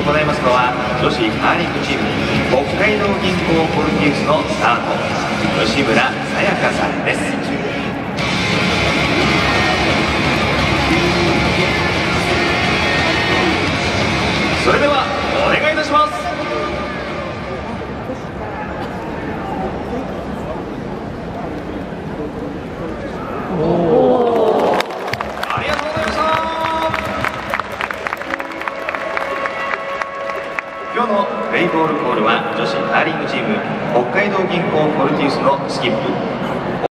行いますのは女子カーリングチーム北海道銀行フォルティウスのスタート、吉村さやかさんです。それではお願いいたします。ありがとうございました。今日のプレイボールコールは女子カーリングチーム北海道銀行フォルティウスのスキップ